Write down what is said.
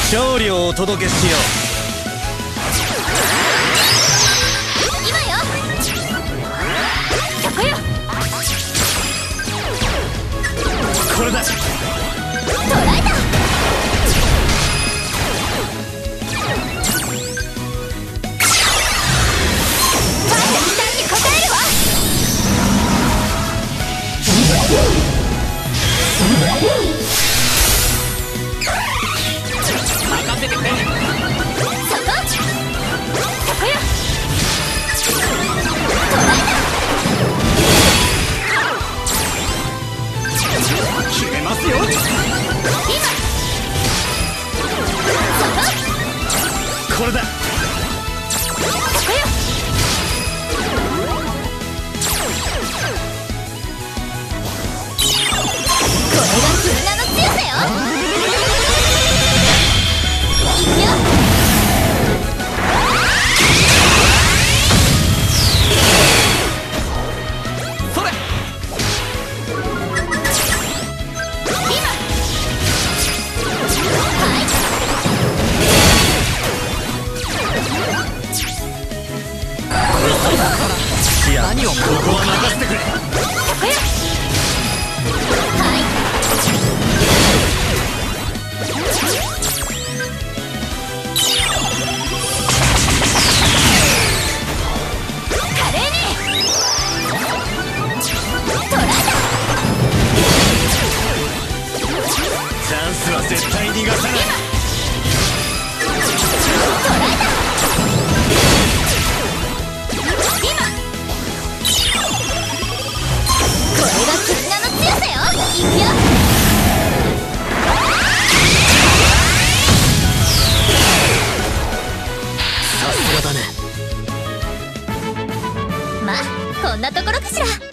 勝利をお届けしよう。 今よ。そこよ。 これだ。 捕らえた。ファンの期待に応えるわ。 任せてくれ。 そこ。そこよ。捕らえた。 決めますよ。 今。そこ。 これだ。 そこよ。これが絆の強さよ。いくよ。 それ。 今。はい。 いや、何をここは任せてくれ。 そこよ。はい。華麗に。捕らえた。 チャンスは絶対逃がさない。 捕らえた。今。これが絆の強さよ。いくよ。 さすがだね。 まあこんなところかしら。